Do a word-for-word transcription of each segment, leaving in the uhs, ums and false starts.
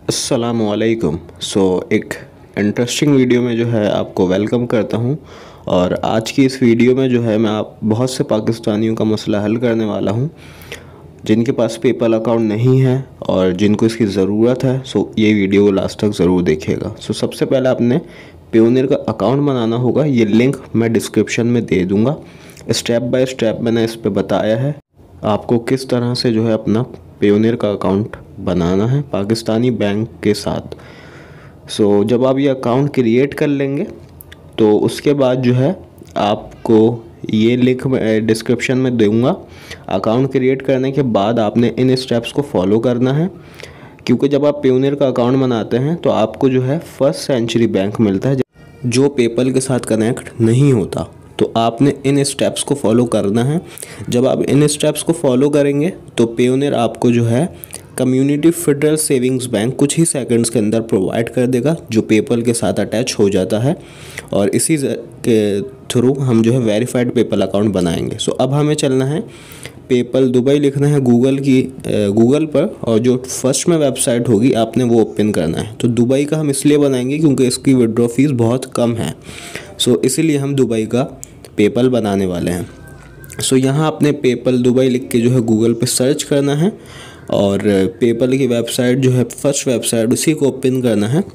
अस्सलामुअलैकुम। सो एक interesting video में जो है आपको वेलकम करता हूं। और आज की इस वीडियो में जो है मैं आप बहुत से पाकिस्तानियों का मसला हल करने वाला हूं जिनके पास पेपल अकाउंट नहीं है और जिनको इसकी ज़रूरत है। सो ये वीडियो लास्ट तक ज़रूर देखिएगा। सो सबसे पहले आपने पेयोनियर का अकाउंट बनाना होगा। ये लिंक मैं डिस्क्रिप्शन में दे दूँगा। स्टेप बाय स्टेप मैंने इस पर बताया है आपको किस तरह से जो है अपना पेयोनियर का अकाउंट बनाना है पाकिस्तानी बैंक के साथ। सो so, जब आप ये अकाउंट क्रिएट कर लेंगे तो उसके बाद जो है आपको ये लिंक में डिस्क्रिप्शन में दूंगा। अकाउंट क्रिएट करने के बाद आपने इन स्टेप्स को फॉलो करना है, क्योंकि जब आप पेयोनियर का अकाउंट बनाते हैं तो आपको जो है फर्स्ट सेंचुरी बैंक मिलता है जो पेपल के साथ कनेक्ट नहीं होता। तो आपने इन स्टेप्स को फॉलो करना है। जब आप इन स्टेप्स को फॉलो करेंगे तो पेयोनियर आपको जो है कम्युनिटी फेडरल सेविंग्स बैंक कुछ ही सेकंड्स के अंदर प्रोवाइड कर देगा, जो पेपल के साथ अटैच हो जाता है। और इसी के थ्रू हम जो है वेरीफाइड पेपल अकाउंट बनाएंगे। सो अब हमें चलना है पेपल दुबई लिखना है गूगल की गूगल पर, और जो फर्स्ट में वेबसाइट होगी आपने वो ओपन करना है। तो दुबई का हम इसलिए बनाएंगे क्योंकि इसकी विड्रॉ फीस बहुत कम है। सो इसीलिए हम दुबई का पेपल बनाने वाले हैं। सो यहाँ आपने पेपल दुबई लिख के जो है गूगल पे सर्च करना है और पेपल की वेबसाइट जो है फर्स्ट वेबसाइट उसी को ओपन करना है।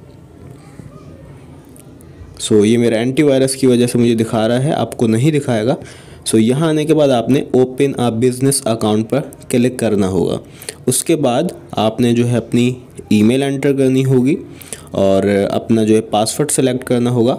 सो so, ये मेरा एंटीवायरस की वजह से मुझे दिखा रहा है, आपको नहीं दिखाएगा। सो so, यहाँ आने के बाद आपने ओपन अ बिज़नेस अकाउंट पर क्लिक करना होगा। उसके बाद आपने जो है अपनी ईमेल एंटर करनी होगी और अपना जो है पासवर्ड सेलेक्ट करना होगा।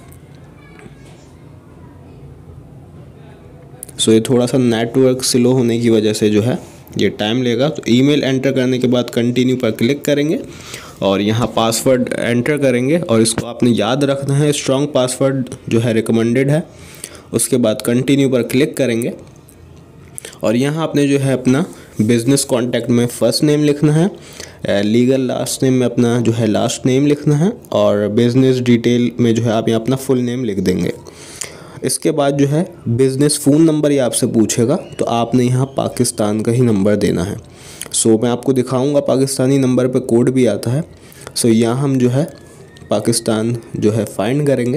सो so, ये थोड़ा सा नेटवर्क स्लो होने की वजह से जो है ये टाइम लेगा। तो ईमेल एंटर करने के बाद कंटिन्यू पर क्लिक करेंगे और यहाँ पासवर्ड एंटर करेंगे और इसको आपने याद रखना है। स्ट्रॉन्ग पासवर्ड जो है रिकमेंडेड है। उसके बाद कंटिन्यू पर क्लिक करेंगे और यहाँ आपने जो है अपना बिज़नेस कॉन्टैक्ट में फ़र्स्ट नेम लिखना है, लीगल लास्ट नेम में अपना जो है लास्ट नेम लिखना है और बिज़नेस डिटेल में जो है आप यहाँ अपना फुल नेम लिख देंगे। इसके बाद जो है बिज़नेस फ़ोन नंबर ये आपसे पूछेगा, तो आपने यहाँ पाकिस्तान का ही नंबर देना है। सो मैं आपको दिखाऊंगा पाकिस्तानी नंबर पे कोड भी आता है। सो यहाँ हम जो है पाकिस्तान जो है फाइंड करेंगे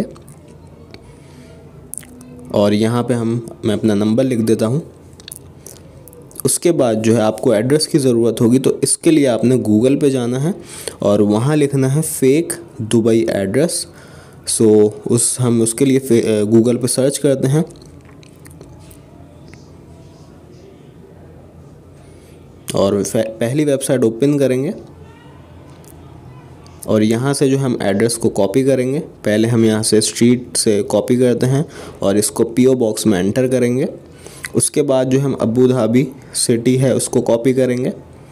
और यहाँ पे हम मैं अपना नंबर लिख देता हूँ। उसके बाद जो है आपको एड्रेस की ज़रूरत होगी, तो इसके लिए आपने गूगल पे जाना है और वहाँ लिखना है fake Dubai address. So so, उस हम उसके लिए गूगल पे सर्च करते हैं और पहली वेबसाइट ओपन करेंगे और यहाँ से जो हम एड्रेस को कॉपी करेंगे। पहले हम यहाँ से स्ट्रीट से कॉपी करते हैं और इसको पीओ बॉक्स में एंटर करेंगे। उसके बाद जो हम अबू धाबी सिटी है उसको कॉपी करेंगे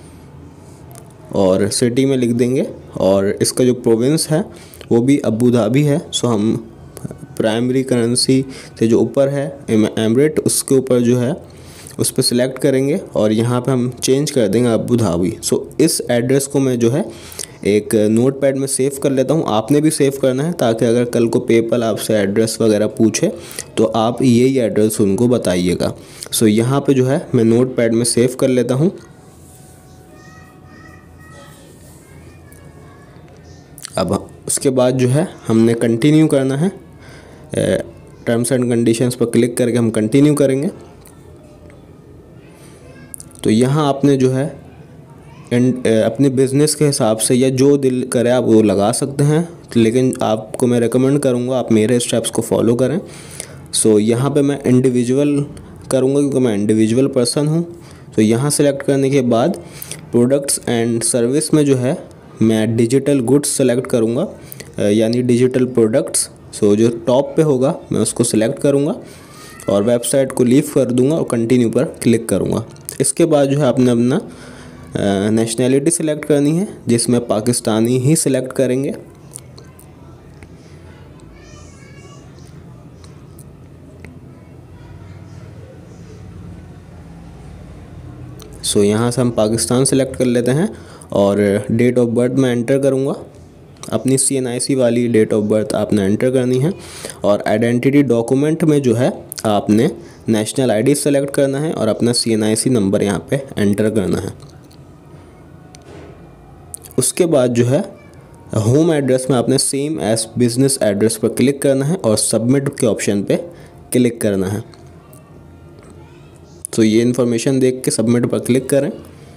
और सिटी में लिख देंगे और इसका जो प्रोविंस है वो भी अबू धाबी है। सो हम प्राइमरी करेंसी से जो ऊपर है एमरेट उसके ऊपर जो है उस पर सिलेक्ट करेंगे और यहाँ पे हम चेंज कर देंगे अबू धाबी। सो इस एड्रेस को मैं जो है एक नोट पैड में सेव कर लेता हूँ। आपने भी सेव करना है ताकि अगर कल को पेपल आपसे एड्रेस वगैरह पूछे तो आप यही एड्रेस उनको बताइएगा। सो यहाँ पे जो है मैं नोट पैड में सेव कर लेता हूँ। अब उसके बाद जो है हमने कंटिन्यू करना है। टर्म्स एंड कंडीशंस पर क्लिक करके हम कंटिन्यू करेंगे। तो यहाँ आपने जो है अपने बिज़नेस के हिसाब से या जो दिल करे आप वो लगा सकते हैं, लेकिन आपको मैं रेकमेंड करूँगा आप मेरे स्टेप्स को फॉलो करें। सो यहाँ पे मैं इंडिविजुअल करूँगा क्योंकि मैं इंडिविजुअल पर्सन हूँ। तो यहाँ सेलेक्ट करने के बाद प्रोडक्ट्स एंड सर्विस में जो है मैं डिजिटल गुड्स सेलेक्ट करूँगा, यानी डिजिटल प्रोडक्ट्स। सो जो टॉप पे होगा मैं उसको सिलेक्ट करूँगा और वेबसाइट को लीव कर दूँगा और कंटिन्यू पर क्लिक करूँगा। इसके बाद जो है आपने अपना नेशनैलिटी सिलेक्ट करनी है, जिसमें पाकिस्तानी ही सिलेक्ट करेंगे। सो यहाँ से हम पाकिस्तान सेलेक्ट कर लेते हैं और डेट ऑफ बर्थ मैं एंटर करूँगा। अपनी सी एन आई सी वाली डेट ऑफ बर्थ आपने एंटर करनी है और आइडेंटिटी डॉक्यूमेंट में जो है आपने नेशनल आईडी सेलेक्ट करना है और अपना सी एन आई सी नंबर यहाँ पे एंटर करना है। उसके बाद जो है होम एड्रेस में आपने सेम एज बिजनेस एड्रेस पर क्लिक करना है और सबमिट के ऑप्शन पे क्लिक करना है। तो ये इन्फॉर्मेशन देख के सबमिट पर क्लिक करें।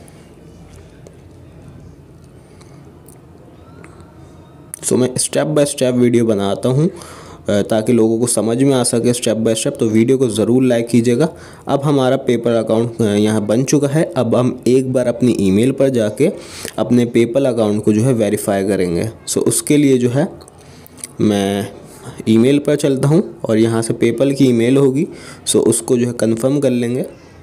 सो मैं स्टेप बाय स्टेप वीडियो बनाता हूँ ताकि लोगों को समझ में आ सके स्टेप बाय स्टेप, तो वीडियो को ज़रूर लाइक कीजिएगा। अब हमारा पेपल अकाउंट यहाँ बन चुका है। अब हम एक बार अपनी ईमेल पर जाके अपने पेपल अकाउंट को जो है वेरीफाई करेंगे। सो उसके लिए जो है मैं ईमेल पर चलता हूँ और यहाँ से पेपल की ईमेल होगी, सो उसको जो है कंफर्म कर लेंगे।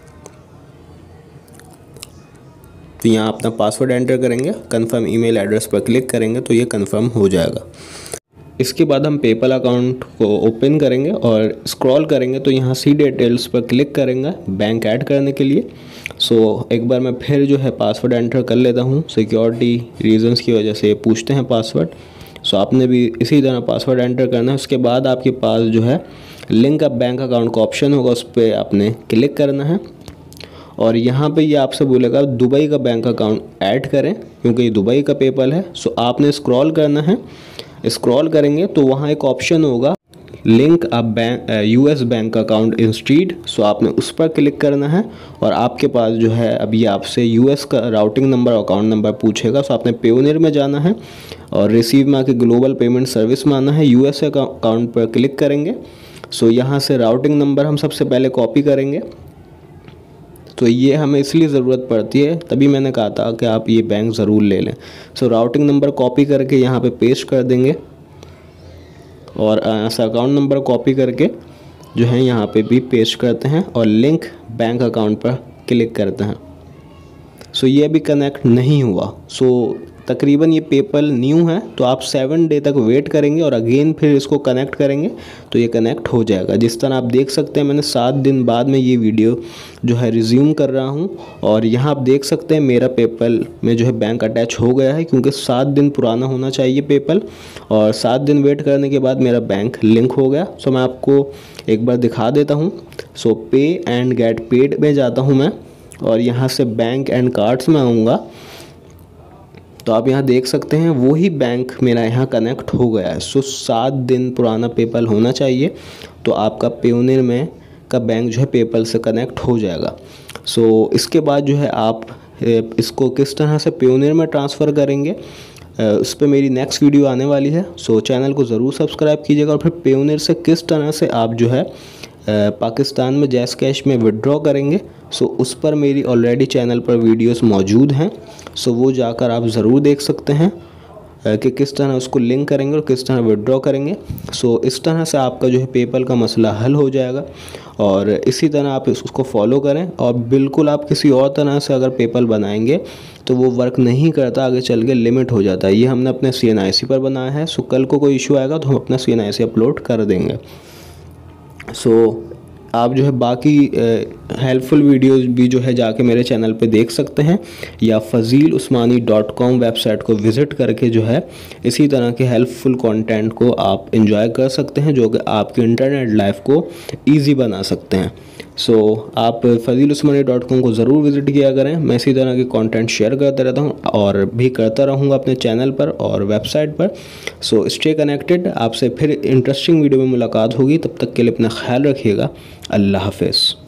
तो यहाँ अपना पासवर्ड एंटर करेंगे, कंफर्म ईमेल एड्रेस पर क्लिक करेंगे तो ये कंफर्म हो जाएगा। इसके बाद हम पेपल अकाउंट को ओपन करेंगे और स्क्रॉल करेंगे तो यहाँ सी डिटेल्स पर क्लिक करेंगे बैंक ऐड करने के लिए। सो एक बार मैं फिर जो है पासवर्ड एंटर कर लेता हूँ। सिक्योरिटी रीजंस की वजह से पूछते हैं पासवर्ड, सो आपने भी इसी तरह पासवर्ड एंटर करना है। उसके बाद आपके पास जो है लिंक अप बैंक अकाउंट का ऑप्शन होगा, उस पर आपने क्लिक करना है और यहाँ पे ये आपसे बोलेगा दुबई का बैंक अकाउंट ऐड करें, क्योंकि ये दुबई का पेपल है। सो आपने स्क्रॉल करना है, स्क्रॉल करेंगे तो वहाँ एक ऑप्शन होगा link a bank US bank account instead. So आपने उस पर क्लिक करना है और आपके पास जो है अभी आपसे यूएस का राउटिंग नंबर अकाउंट नंबर पूछेगा। सो आपने पेयोनियर में जाना है और रिसीव में आके ग्लोबल पेमेंट सर्विस में आना है, यूएस अकाउंट पर क्लिक करेंगे। सो यहाँ से राउटिंग नंबर हम सबसे पहले कॉपी करेंगे। तो ये हमें इसलिए ज़रूरत पड़ती है, तभी मैंने कहा था कि आप ये बैंक ज़रूर ले लें। सो राउटिंग नंबर कॉपी करके यहाँ पे पेस्ट कर देंगे और ऐसा अकाउंट नंबर कॉपी करके जो है यहाँ पे भी पेस्ट करते हैं और लिंक बैंक अकाउंट पर क्लिक करते हैं। सो ये अभी कनेक्ट नहीं हुआ। सो तकरीबन ये पेपल न्यू है, तो आप सेवन डे तक वेट करेंगे और अगेन फिर इसको कनेक्ट करेंगे तो ये कनेक्ट हो जाएगा। जिस तरह आप देख सकते हैं मैंने सात दिन बाद में ये वीडियो जो है रिज्यूम कर रहा हूँ और यहाँ आप देख सकते हैं मेरा पेपल में जो है बैंक अटैच हो गया है, क्योंकि सात दिन पुराना होना चाहिए पेपल और सात दिन वेट करने के बाद मेरा बैंक लिंक हो गया। सो मैं आपको एक बार दिखा देता हूँ। सो पे एंड गेट पेड में जाता हूँ मैं और यहाँ से बैंक एंड कार्ड्स में आऊँगा तो आप यहाँ देख सकते हैं वही बैंक मेरा यहाँ कनेक्ट हो गया है। सो सात दिन पुराना पेपल होना चाहिए तो आपका पेयोनियर में का बैंक जो है पेपल से कनेक्ट हो जाएगा। सो इसके बाद जो है आप इसको किस तरह से पेयोनियर में ट्रांसफ़र करेंगे उस पर मेरी नेक्स्ट वीडियो आने वाली है। सो चैनल को ज़रूर सब्सक्राइब कीजिएगा और फिर पेयोनियर से किस तरह से आप जो है पाकिस्तान में जैस कैश में विड्रॉ करेंगे, सो उस पर मेरी ऑलरेडी चैनल पर वीडियोस मौजूद हैं। सो वो जाकर आप ज़रूर देख सकते हैं कि किस तरह उसको लिंक करेंगे और किस तरह विड्रॉ करेंगे। सो इस तरह से आपका जो है पेपल का मसला हल हो जाएगा और इसी तरह आप उसको फॉलो करें। और बिल्कुल आप किसी और तरह से अगर पेपल बनाएंगे तो वो वर्क नहीं करता, आगे चल के लिमिट हो जाता है। ये हमने अपने सी एन आई सी पर बनाया है। सो कल को कोई इशू आएगा तो हम अपना सी एन आई सी अपलोड कर देंगे। सो so, आप जो है बाकी हेल्पफुल वीडियोस भी जो है जाके मेरे चैनल पे देख सकते हैं या Fazil Usmani dot com website को विज़िट करके जो है इसी तरह के हेल्पफुल कंटेंट को आप एंजॉय कर सकते हैं, जो कि आपकी इंटरनेट लाइफ को इजी बना सकते हैं। सो so, आप फजील उस्मानी डॉट कॉम को ज़रूर विज़िट किया करें। मैं इसी तरह के कंटेंट शेयर करता रहता हूँ और भी करता रहूँगा अपने चैनल पर और वेबसाइट पर। So stay connected. आपसे फिर इंटरेस्टिंग वीडियो में मुलाकात होगी, तब तक के लिए अपना ख्याल रखिएगा। अल्लाह हाफ़िज़।